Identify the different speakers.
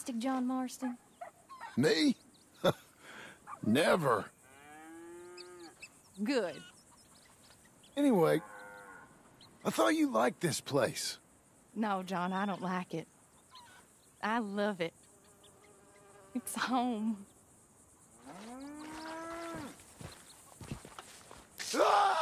Speaker 1: plastic, John Marston?
Speaker 2: Me? Never.
Speaker 1: Good.
Speaker 2: Anyway, I thought you liked this place.
Speaker 1: No, John, I don't like it. I love it. It's home.
Speaker 2: Ah!